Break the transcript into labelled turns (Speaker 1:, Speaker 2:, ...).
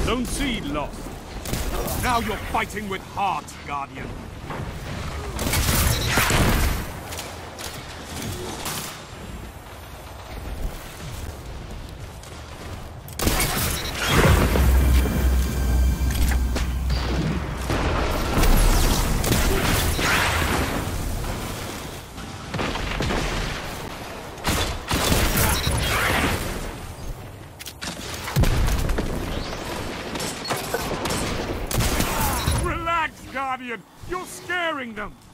Speaker 1: Don't see lost. Now you're fighting with heart, Guardian. Guardian, you're scaring them!